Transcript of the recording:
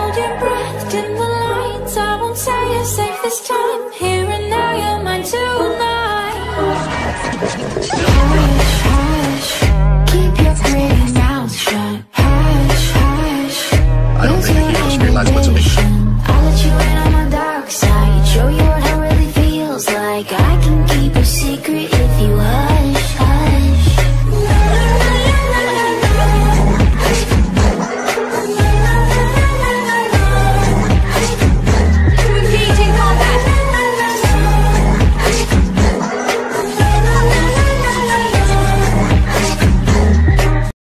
hold your breath, dim the lights. I won't say you're safe this time. Here and now, you're mine tonight. Hush, hush, keep your pretty mouth shut. Hush, hush, use your inhibition. I'll let you in on my dark side, show you what it really feels like. I can keep a secret.